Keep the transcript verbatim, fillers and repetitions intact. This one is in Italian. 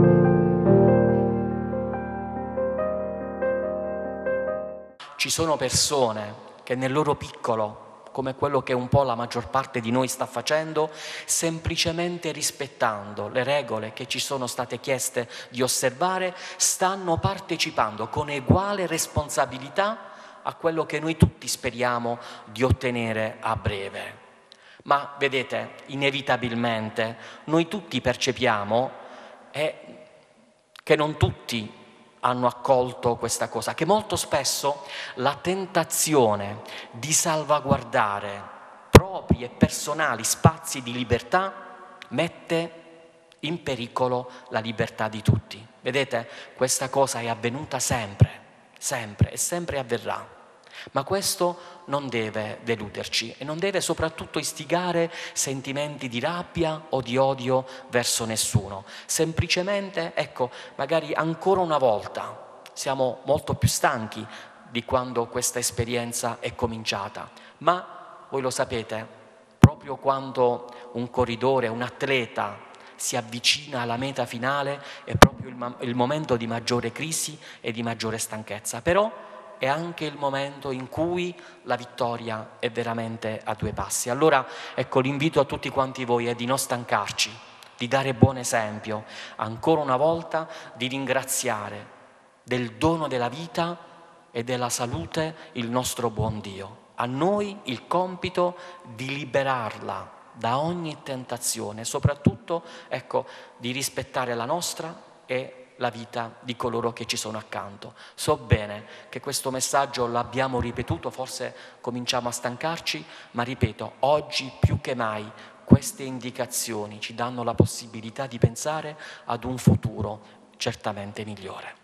Ci sono persone che nel loro piccolo, come quello che un po' la maggior parte di noi sta facendo, semplicemente rispettando le regole che ci sono state chieste di osservare, stanno partecipando con eguale responsabilità a quello che noi tutti speriamo di ottenere a breve. Ma vedete, inevitabilmente, noi tutti percepiamo eh, che non tutti hanno accolto questa cosa, che molto spesso la tentazione di salvaguardare propri e personali spazi di libertà mette in pericolo la libertà di tutti. Vedete, questa cosa è avvenuta sempre, sempre e sempre avverrà. Ma questo non deve deluderci e non deve soprattutto istigare sentimenti di rabbia o di odio verso nessuno. Semplicemente, ecco, magari ancora una volta siamo molto più stanchi di quando questa esperienza è cominciata, ma voi lo sapete, proprio quando un corridore, un atleta si avvicina alla meta finale è proprio il, il momento di maggiore crisi e di maggiore stanchezza. Però è anche il momento in cui la vittoria è veramente a due passi. Allora, ecco, l'invito a tutti quanti voi è di non stancarci, di dare buon esempio, ancora una volta di ringraziare del dono della vita e della salute il nostro buon Dio. A noi il compito di liberarla da ogni tentazione, soprattutto, ecco, di rispettare la nostra e la vita di coloro che ci sono accanto. So bene che questo messaggio l'abbiamo ripetuto, forse cominciamo a stancarci, ma ripeto, oggi più che mai queste indicazioni ci danno la possibilità di pensare ad un futuro certamente migliore.